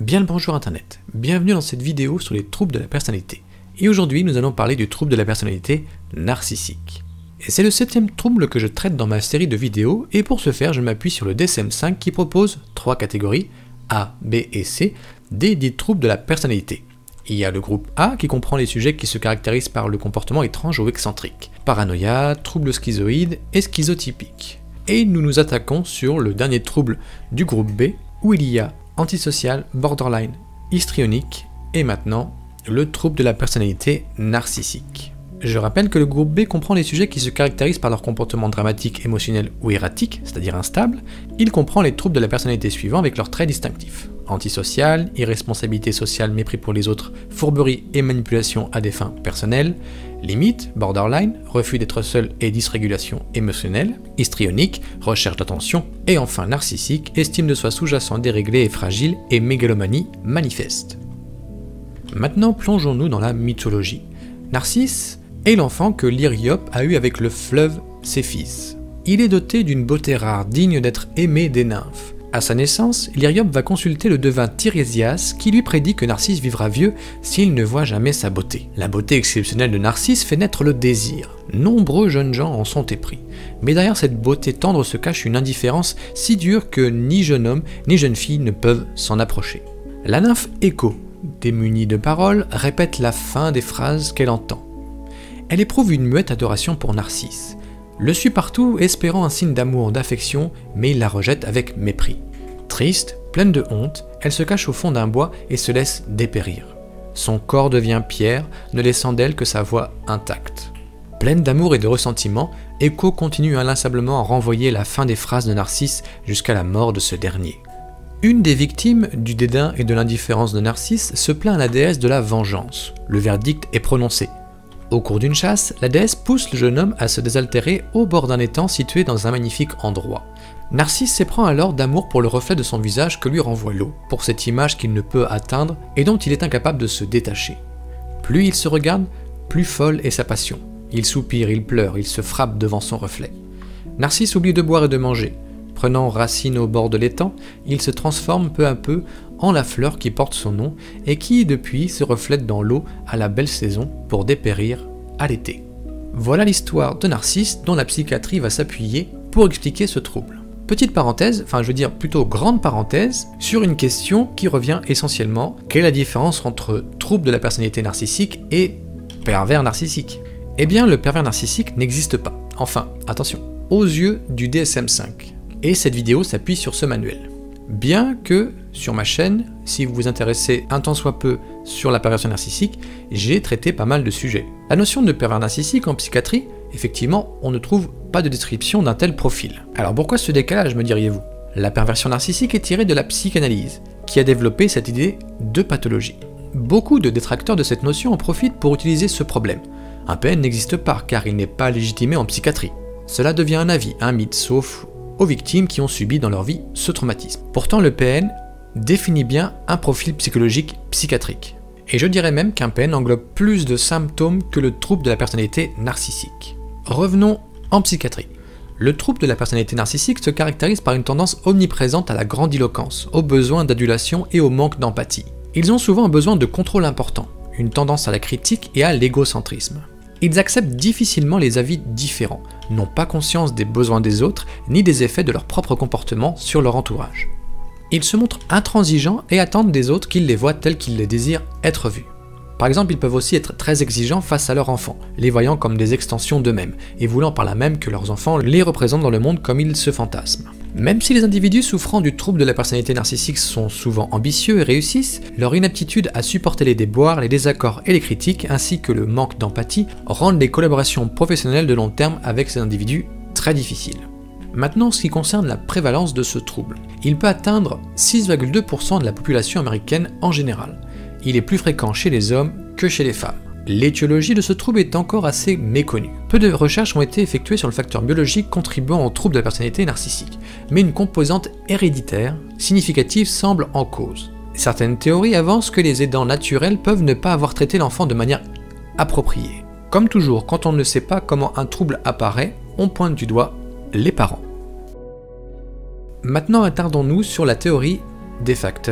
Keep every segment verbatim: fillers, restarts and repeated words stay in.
Bien le bonjour internet, bienvenue dans cette vidéo sur les troubles de la personnalité. Et aujourd'hui nous allons parler du trouble de la personnalité narcissique. Et c'est le septième trouble que je traite dans ma série de vidéos, et pour ce faire je m'appuie sur le D S M cinq qui propose trois catégories, A, B et C, des dix troubles de la personnalité. Il y a le groupe A qui comprend les sujets qui se caractérisent par le comportement étrange ou excentrique, paranoïa, trouble schizoïde et schizotypique. Et nous nous attaquons sur le dernier trouble du groupe B, où il y a antisocial, borderline, histrionique, et maintenant le trouble de la personnalité narcissique. Je rappelle que le groupe B comprend les sujets qui se caractérisent par leur comportement dramatique, émotionnel ou erratique, c'est-à-dire instable. Il comprend les troubles de la personnalité suivants avec leurs traits distinctifs. Antisocial, irresponsabilité sociale, mépris pour les autres, fourberie et manipulation à des fins personnelles. Limite, borderline, refus d'être seul et dysrégulation émotionnelle. Histrionique, recherche d'attention. Et enfin narcissique, estime de soi sous-jacent déréglé et fragile et mégalomanie manifeste. Maintenant plongeons-nous dans la mythologie. Narcisse est l'enfant que l'Hiriope a eu avec le fleuve Céphis. Il est doté d'une beauté rare, digne d'être aimé des nymphes. À sa naissance, l'Hiriope va consulter le devin Tirésias qui lui prédit que Narcisse vivra vieux s'il ne voit jamais sa beauté. La beauté exceptionnelle de Narcisse fait naître le désir. Nombreux jeunes gens en sont épris. Mais derrière cette beauté tendre se cache une indifférence si dure que ni jeune homme ni jeune fille ne peuvent s'en approcher. La nymphe Écho, démunie de paroles, répète la fin des phrases qu'elle entend. Elle éprouve une muette adoration pour Narcisse. Le suit partout, espérant un signe d'amour, d'affection, mais il la rejette avec mépris. Triste, pleine de honte, elle se cache au fond d'un bois et se laisse dépérir. Son corps devient pierre, ne laissant d'elle que sa voix intacte. Pleine d'amour et de ressentiment, Écho continue inlassablement à renvoyer la fin des phrases de Narcisse jusqu'à la mort de ce dernier. Une des victimes du dédain et de l'indifférence de Narcisse se plaint à la déesse de la vengeance. Le verdict est prononcé. Au cours d'une chasse, la déesse pousse le jeune homme à se désaltérer au bord d'un étang situé dans un magnifique endroit. Narcisse s'éprend alors d'amour pour le reflet de son visage que lui renvoie l'eau, pour cette image qu'il ne peut atteindre et dont il est incapable de se détacher. Plus il se regarde, plus folle est sa passion. Il soupire, il pleure, il se frappe devant son reflet. Narcisse oublie de boire et de manger. Prenant racine au bord de l'étang, il se transforme peu à peu en la fleur qui porte son nom et qui depuis se reflète dans l'eau à la belle saison pour dépérir à l'été. Voilà l'histoire de Narcisse dont la psychiatrie va s'appuyer pour expliquer ce trouble. Petite parenthèse, enfin je veux dire plutôt grande parenthèse, sur une question qui revient essentiellement: quelle est la différence entre trouble de la personnalité narcissique et pervers narcissique? Eh bien le pervers narcissique n'existe pas. Enfin, attention, aux yeux du D S M cinq. Et cette vidéo s'appuie sur ce manuel. Bien que, sur ma chaîne, si vous vous intéressez un tant soit peu sur la perversion narcissique, j'ai traité pas mal de sujets. La notion de pervers narcissique en psychiatrie, effectivement, on ne trouve pas de description d'un tel profil. Alors pourquoi ce décalage, me diriez-vous? La perversion narcissique est tirée de la psychanalyse, qui a développé cette idée de pathologie. Beaucoup de détracteurs de cette notion en profitent pour utiliser ce problème. Un P N n'existe pas, car il n'est pas légitimé en psychiatrie. Cela devient un avis, un mythe, sauf aux victimes qui ont subi dans leur vie ce traumatisme. Pourtant le P N définit bien un profil psychologique psychiatrique. Et je dirais même qu'un P N englobe plus de symptômes que le trouble de la personnalité narcissique. Revenons en psychiatrie. Le trouble de la personnalité narcissique se caractérise par une tendance omniprésente à la grandiloquence, au besoin d'adulation et au manque d'empathie. Ils ont souvent un besoin de contrôle important, une tendance à la critique et à l'égocentrisme. Ils acceptent difficilement les avis différents, n'ont pas conscience des besoins des autres, ni des effets de leur propre comportement sur leur entourage. Ils se montrent intransigeants et attendent des autres qu'ils les voient tels qu'ils les désirent être vus. Par exemple, ils peuvent aussi être très exigeants face à leurs enfants, les voyant comme des extensions d'eux-mêmes, et voulant par là même que leurs enfants les représentent dans le monde comme ils se fantasment. Même si les individus souffrant du trouble de la personnalité narcissique sont souvent ambitieux et réussissent, leur inaptitude à supporter les déboires, les désaccords et les critiques, ainsi que le manque d'empathie, rendent les collaborations professionnelles de long terme avec ces individus très difficiles. Maintenant, en ce qui concerne la prévalence de ce trouble, il peut atteindre six virgule deux pour cent de la population américaine en général. Il est plus fréquent chez les hommes que chez les femmes. L'étiologie de ce trouble est encore assez méconnue. Peu de recherches ont été effectuées sur le facteur biologique contribuant au trouble de la personnalité narcissique, mais une composante héréditaire significative semble en cause. Certaines théories avancent que les aidants naturels peuvent ne pas avoir traité l'enfant de manière appropriée. Comme toujours, quand on ne sait pas comment un trouble apparaît, on pointe du doigt les parents. Maintenant attardons-nous sur la théorie des facteurs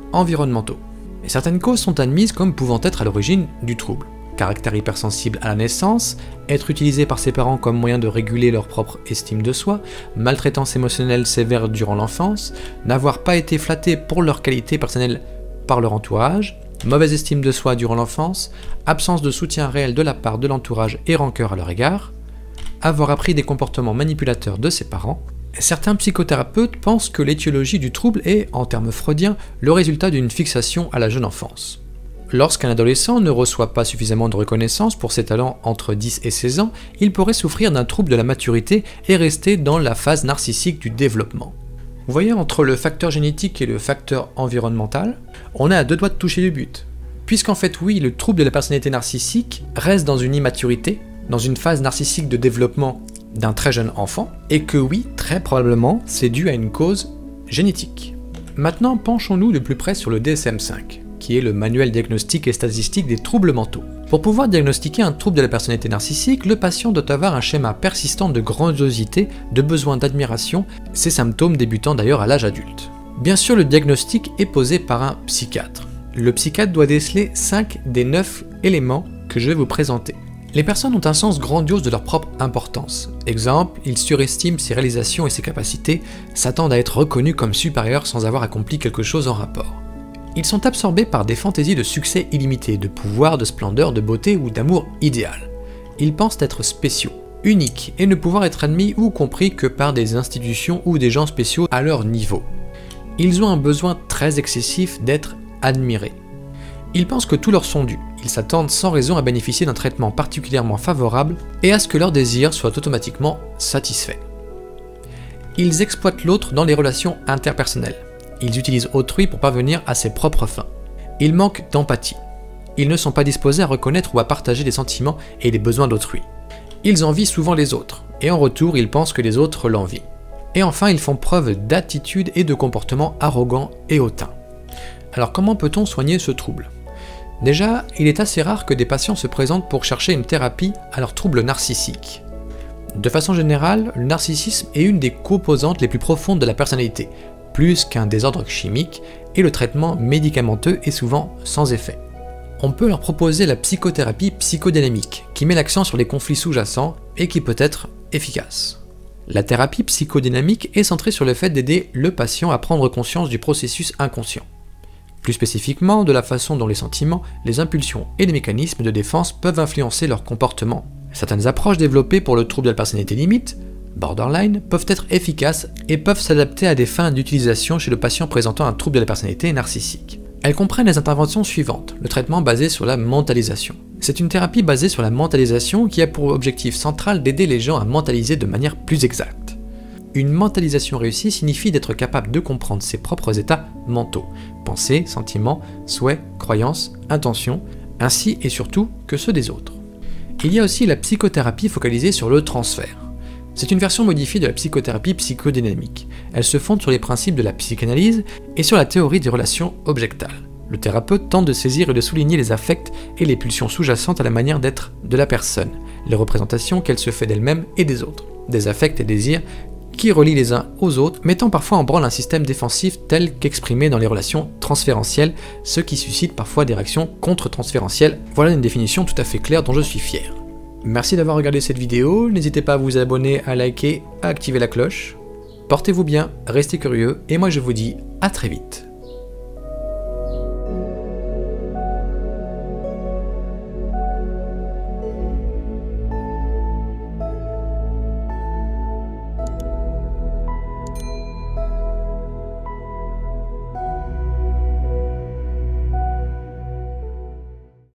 environnementaux. Et certaines causes sont admises comme pouvant être à l'origine du trouble. Caractère hypersensible à la naissance, être utilisé par ses parents comme moyen de réguler leur propre estime de soi, maltraitance émotionnelle sévère durant l'enfance, n'avoir pas été flatté pour leur qualité personnelle par leur entourage, mauvaise estime de soi durant l'enfance, absence de soutien réel de la part de l'entourage et rancœur à leur égard, avoir appris des comportements manipulateurs de ses parents. Certains psychothérapeutes pensent que l'étiologie du trouble est, en termes freudiens, le résultat d'une fixation à la jeune enfance. Lorsqu'un adolescent ne reçoit pas suffisamment de reconnaissance pour ses talents entre dix et seize ans, il pourrait souffrir d'un trouble de la maturité et rester dans la phase narcissique du développement. Vous voyez, entre le facteur génétique et le facteur environnemental, on est à deux doigts de toucher du but. Puisqu'en fait oui, le trouble de la personnalité narcissique reste dans une immaturité, dans une phase narcissique de développement d'un très jeune enfant, et que oui, très probablement, c'est dû à une cause génétique. Maintenant, penchons-nous de plus près sur le D S M cinq. Qui est le manuel diagnostique et statistique des troubles mentaux. Pour pouvoir diagnostiquer un trouble de la personnalité narcissique, le patient doit avoir un schéma persistant de grandiosité, de besoin d'admiration, ces symptômes débutant d'ailleurs à l'âge adulte. Bien sûr, le diagnostic est posé par un psychiatre. Le psychiatre doit déceler cinq des neuf éléments que je vais vous présenter. Les personnes ont un sens grandiose de leur propre importance. Exemple, ils surestiment ses réalisations et ses capacités, s'attendent à être reconnus comme supérieurs sans avoir accompli quelque chose en rapport. Ils sont absorbés par des fantaisies de succès illimité, de pouvoir, de splendeur, de beauté ou d'amour idéal. Ils pensent être spéciaux, uniques, et ne pouvoir être admis ou compris que par des institutions ou des gens spéciaux à leur niveau. Ils ont un besoin très excessif d'être admirés. Ils pensent que tout leur sont dû. Ils s'attendent sans raison à bénéficier d'un traitement particulièrement favorable et à ce que leurs désirs soient automatiquement satisfaits. Ils exploitent l'autre dans les relations interpersonnelles. Ils utilisent autrui pour parvenir à ses propres fins. Ils manquent d'empathie. Ils ne sont pas disposés à reconnaître ou à partager les sentiments et les besoins d'autrui. Ils envient souvent les autres, et en retour ils pensent que les autres l'envient. Et enfin ils font preuve d'attitude et de comportement arrogant et hautain. Alors comment peut-on soigner ce trouble? Déjà, il est assez rare que des patients se présentent pour chercher une thérapie à leur trouble narcissique. De façon générale, le narcissisme est une des composantes les plus profondes de la personnalité, plus qu'un désordre chimique, et le traitement médicamenteux est souvent sans effet. On peut leur proposer la psychothérapie psychodynamique, qui met l'accent sur les conflits sous-jacents et qui peut être efficace. La thérapie psychodynamique est centrée sur le fait d'aider le patient à prendre conscience du processus inconscient. Plus spécifiquement, de la façon dont les sentiments, les impulsions et les mécanismes de défense peuvent influencer leur comportement. Certaines approches développées pour le trouble de la personnalité limite, borderline, peuvent être efficaces et peuvent s'adapter à des fins d'utilisation chez le patient présentant un trouble de la personnalité narcissique. Elles comprennent les interventions suivantes, le traitement basé sur la mentalisation. C'est une thérapie basée sur la mentalisation qui a pour objectif central d'aider les gens à mentaliser de manière plus exacte. Une mentalisation réussie signifie d'être capable de comprendre ses propres états mentaux, pensées, sentiments, souhaits, croyances, intentions, ainsi et surtout que ceux des autres. Il y a aussi la psychothérapie focalisée sur le transfert. C'est une version modifiée de la psychothérapie psychodynamique. Elle se fonde sur les principes de la psychanalyse et sur la théorie des relations objectales. Le thérapeute tente de saisir et de souligner les affects et les pulsions sous-jacentes à la manière d'être de la personne, les représentations qu'elle se fait d'elle-même et des autres, des affects et désirs qui relient les uns aux autres, mettant parfois en branle un système défensif tel qu'exprimé dans les relations transférentielles, ce qui suscite parfois des réactions contre-transférentielles. Voilà une définition tout à fait claire dont je suis fier. Merci d'avoir regardé cette vidéo, n'hésitez pas à vous abonner, à liker, à activer la cloche. Portez-vous bien, restez curieux, et moi je vous dis à très vite.